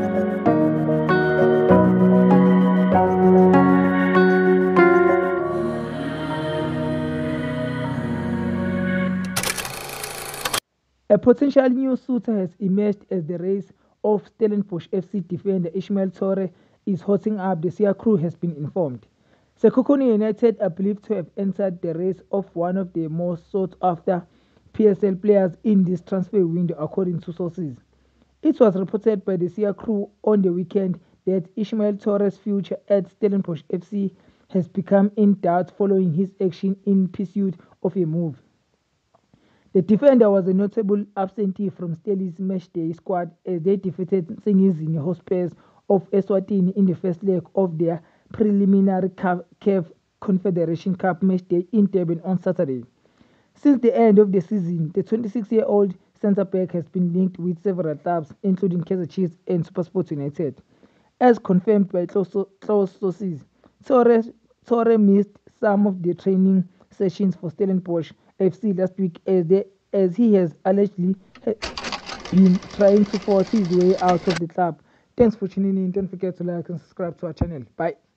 A potential new suitor has emerged as the race of Stellenbosch FC defender Ismail Toure is hotting up, the Sia crew has been informed. Sekhukhune United are believed to have entered the race of one of the most sought-after PSL players in this transfer window, according to sources. It was reported by the Sia crew on the weekend that Ismail Toure's future at Stellenbosch FC has become in doubt following his action in pursuit of a move. The defender was a notable absentee from Stelli's matchday squad as they defeated Singizini Hotspurs of Eswatini in the first leg of their preliminary CAF Confederation Cup matchday in Durban on Saturday. Since the end of the season, the 26-year-old centre-back has been linked with several clubs, including Kaizer Chiefs and SuperSport United. As confirmed by close sources, Toure missed some of the training sessions for Stellenbosch FC last week as he has allegedly been trying to force his way out of the club. Thanks for tuning in. Don't forget to like and subscribe to our channel. Bye.